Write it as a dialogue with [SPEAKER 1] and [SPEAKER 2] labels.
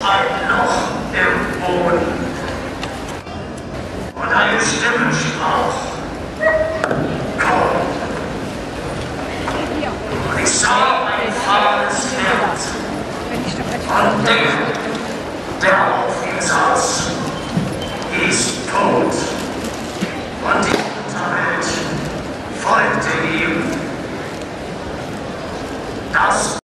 [SPEAKER 1] ein Loch im Boden. Und eine Stimme sprach: Komm. Und ich sah ein fahrendes Pferd. Und denke,